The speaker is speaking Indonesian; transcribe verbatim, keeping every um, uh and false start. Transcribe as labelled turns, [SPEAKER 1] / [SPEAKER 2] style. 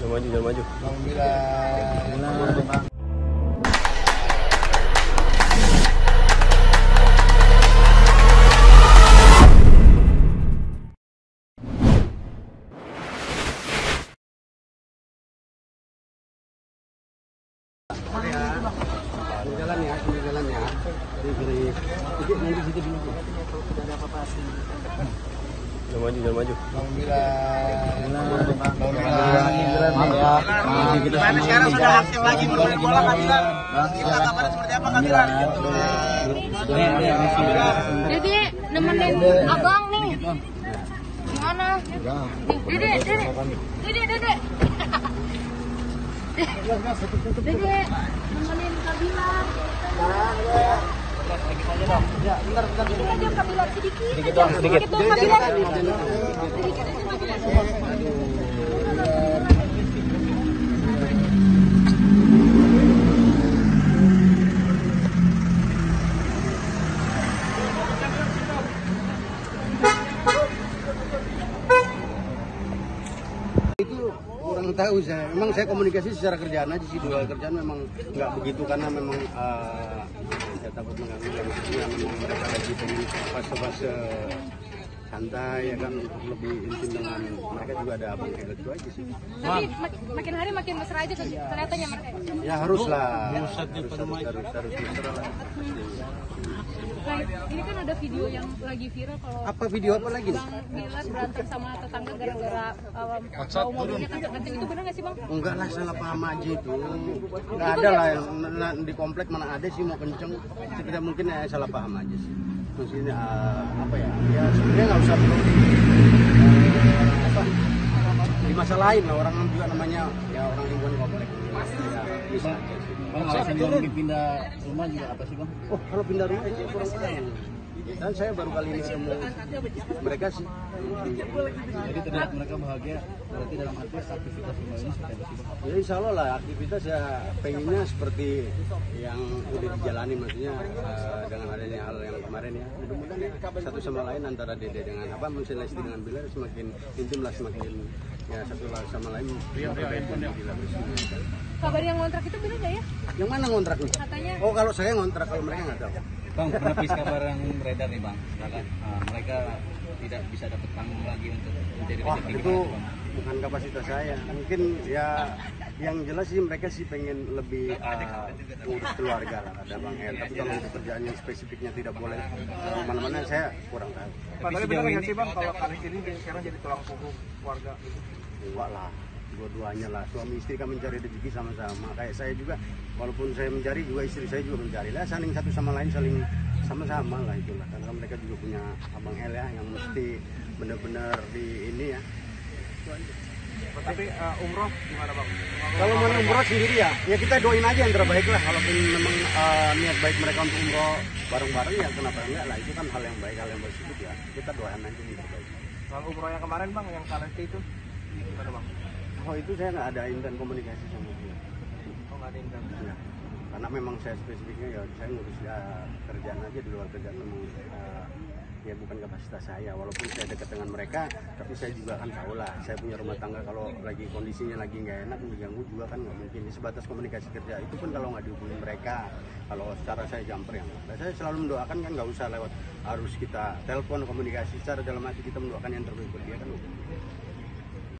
[SPEAKER 1] Jangan maju, jangan maju.
[SPEAKER 2] Alhamdulillah.
[SPEAKER 3] Jalan ya, sini jalan ya. Di kiri. Nanti nanti situ dulu.
[SPEAKER 2] Tidak ada apa-apa sih.
[SPEAKER 1] Jangan maju, jangan maju.
[SPEAKER 2] Alhamdulillah. Alhamdulillah.
[SPEAKER 4] Gimana sekarang sudah aktif lagi bermain bola Kamilan? Kita kabarnya seperti apa Kamilan?
[SPEAKER 5] Dede nemenin abang nih. Gimana? Dede, Dede, Dede, Dede. Dede nemenin Kabilan.
[SPEAKER 4] Ya, bentar, bentar.
[SPEAKER 5] Sedikit aja Kabilan, sedikit.
[SPEAKER 4] Sedikit doang, sedikit.
[SPEAKER 5] Sedikit doang Kabilan. Sedikit aja Kabilan.
[SPEAKER 3] Kurang tahu saya, memang saya komunikasi secara kerjaan aja sih, dua kerjaan memang nggak begitu karena memang uh, saya takut mengganggu dan maksudnya memang mereka lagi pengen fase-fase santai ya kan, untuk lebih intim dengan mereka juga ada abang kayak gitu aja sih.
[SPEAKER 5] Tapi mak makin hari makin mesra aja tuh kelihatannya mereka.
[SPEAKER 3] Ya harus lah, harus harus harus, harus mesra lah.
[SPEAKER 5] Nah, ini kan ada video yang lagi viral kalau
[SPEAKER 3] Apa video apa lagi?
[SPEAKER 5] Bang Dilan berantem sama tetangga gara-gara um, bawa mobilnya kenceng-kenceng, itu benar nggak sih Bang?
[SPEAKER 3] Enggak lah, salah paham aja itu. Nggak ada lah yang nah, di komplek mana ada sih mau kenceng. Sekitar mungkin ya salah paham aja sih. Maksudnya uh, apa ya? Ya sebenarnya nggak usah perlu di, uh, apa di masa lain lah, orang juga namanya ya orang lingkungan komplek. Ya, bisa aja sih.
[SPEAKER 2] Bang, alasan yang pindah rumah juga apa sih Bang?
[SPEAKER 3] Oh, kalau pindah rumah saya kurang tahu. Dan saya baru kali ini ketemu mereka sih.
[SPEAKER 2] Jadi terlihat mereka bahagia, berarti dalam arti aktivitas rumah ini seperti apa sih Bang?
[SPEAKER 3] Ya insya Allah lah, aktivitas ya pengennya seperti yang udah dijalani, maksudnya uh, dengan adanya hal yang kemarin ya. Mudah-mudahan ya, satu sama lain antara Dede dengan apa, misalnya Lesti dengan Bilar semakin intim lah, semakin ya satu sama lain memperbaiki diri lah bersama.
[SPEAKER 5] Kabar yang ngontrak itu benar nggak ya?
[SPEAKER 3] Yang mana ngontrak nih?
[SPEAKER 5] Katanya.
[SPEAKER 3] Oh kalau saya ngontrak, kalau mereka nggak tahu.
[SPEAKER 2] Bang, menepis kabar yang beredar nih Bang, ya kan? Uh, mereka tidak bisa dapat panggung lagi untuk menjadi
[SPEAKER 3] Wah
[SPEAKER 2] rezeki
[SPEAKER 3] itu
[SPEAKER 2] gimana, Bang?
[SPEAKER 3] bukan kapasitas saya. Mungkin ya yang jelas sih mereka sih pengen lebih uh, urus keluarga lah, ada Bang El. Tapi kalau untuk kerjaan yang spesifiknya tidak boleh uh, mana-mana saya kurang tahu.
[SPEAKER 4] Pak, tapi benar nggak sih Bang kalau kali ini sekarang jadi tulang punggung keluarga gitu?
[SPEAKER 3] Enggak lah, dua-duanya lah. Suami istri kan mencari rezeki sama-sama. Kayak saya juga, walaupun saya mencari juga istri saya juga mencari lah. Saling satu sama lain, saling sama-sama lah itulah. Karena mereka juga punya Abang El ya, yang mesti benar-benar di ini ya.
[SPEAKER 4] Tapi uh, umroh gimana Bang?
[SPEAKER 3] Kalau mau umroh sendiri ya, ya kita doain aja yang terbaik lah. Kalaupun memang uh, niat baik mereka untuk umroh bareng-bareng ya kenapa enggak lah. Itu kan hal yang baik, hal yang positif ya. Kita doain aja yang terbaik.
[SPEAKER 4] Kalau umroh yang kemarin Bang, yang Kalesti itu gimana Bang?
[SPEAKER 3] Oh itu saya nggak ada intent komunikasi sama dia.
[SPEAKER 4] Oh nggak ada intent.
[SPEAKER 3] Ya. Karena memang saya spesifiknya ya saya ngurus ya kerjaan aja, di luar kerjaan memang uh, ya bukan kapasitas saya. Walaupun saya dekat dengan mereka, tapi saya juga kan tahu lah. Saya punya rumah tangga, kalau lagi kondisinya lagi nggak enak, mengganggu juga kan nggak mungkin. Di sebatas komunikasi kerja itu pun kalau nggak dihubungi mereka, kalau secara saya jumper yang nah, saya selalu mendoakan kan nggak usah lewat harus kita telepon komunikasi, secara dalam hati kita mendoakan yang terbaik buat dia kan.